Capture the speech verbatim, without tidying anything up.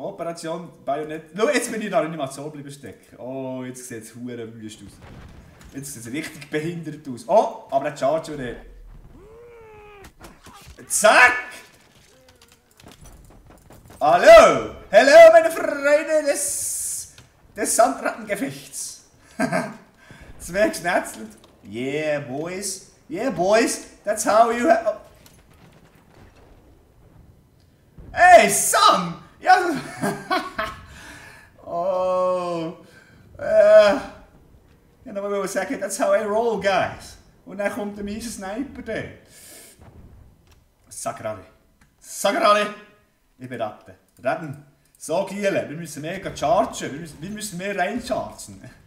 Operation Bajonett. Schau, jetzt bin ich in der Animation bleiben stecken. Oh, jetzt sieht es hure wüst aus. Jetzt sieht es richtig behindert aus. Oh, aber der Charger der. Zack! Hallo! Hallo, meine Freunde des, des Sandrattengefechts! Zwei geschnetzelt. Yeah, boys. Yeah, boys. That's how you have. Hey, son! Ja. Oh. Äh. Ich wollte nur sagen, that's how I roll, guys. Und dann kommt der miese Sniper da. Sagrale. Sagrale. Ich bin Ratten. Ratten. So, Giele, wir müssen mehr chargen. Wir müssen, wir müssen mehr reinchargen.